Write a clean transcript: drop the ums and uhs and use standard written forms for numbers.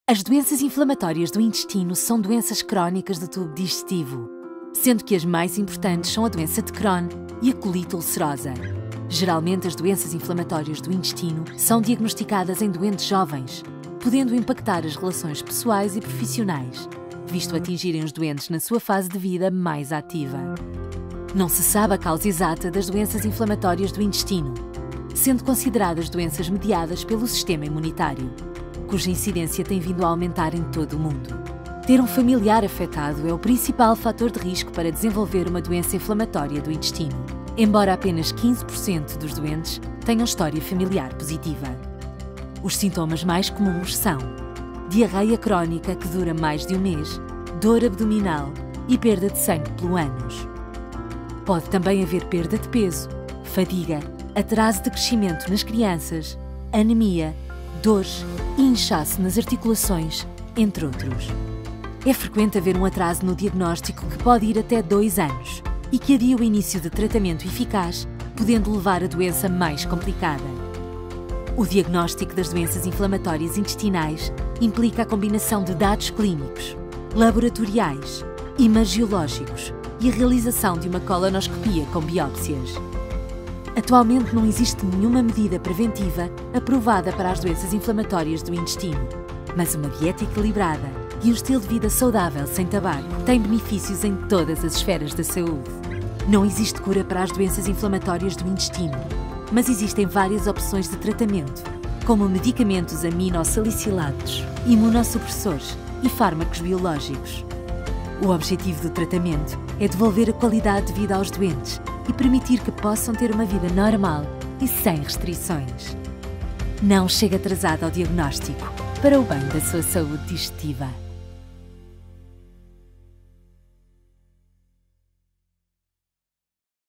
As doenças inflamatórias do intestino são doenças crónicas do tubo digestivo, sendo que as mais importantes são a doença de Crohn e a colite ulcerosa. Geralmente, as doenças inflamatórias do intestino são diagnosticadas em doentes jovens, podendo impactar as relações pessoais e profissionais, visto atingirem os doentes na sua fase de vida mais ativa. Não se sabe a causa exata das doenças inflamatórias do intestino, sendo consideradas doenças mediadas pelo sistema imunitário, cuja incidência tem vindo a aumentar em todo o mundo. Ter um familiar afetado é o principal fator de risco para desenvolver uma doença inflamatória do intestino, embora apenas 15% dos doentes tenham história familiar positiva. Os sintomas mais comuns são diarreia crónica que dura mais de um mês, dor abdominal e perda de sangue pelo ânus. Pode também haver perda de peso, fadiga, atraso de crescimento nas crianças, anemia, dores e inchaço nas articulações, entre outros. É frequente haver um atraso no diagnóstico que pode ir até 2 anos e que adia o início de tratamento eficaz, podendo levar a doença mais complicada. O diagnóstico das doenças inflamatórias intestinais implica a combinação de dados clínicos, laboratoriais, imagiológicos e a realização de uma colonoscopia com biópsias. Atualmente não existe nenhuma medida preventiva aprovada para as doenças inflamatórias do intestino, mas uma dieta equilibrada e um estilo de vida saudável sem tabaco têm benefícios em todas as esferas da saúde. Não existe cura para as doenças inflamatórias do intestino, mas existem várias opções de tratamento, como medicamentos aminosalicilados, imunossupressores e fármacos biológicos. O objetivo do tratamento é devolver a qualidade de vida aos doentes e permitir que possam ter uma vida normal e sem restrições. Não chegue atrasado ao diagnóstico, para o bem da sua saúde digestiva.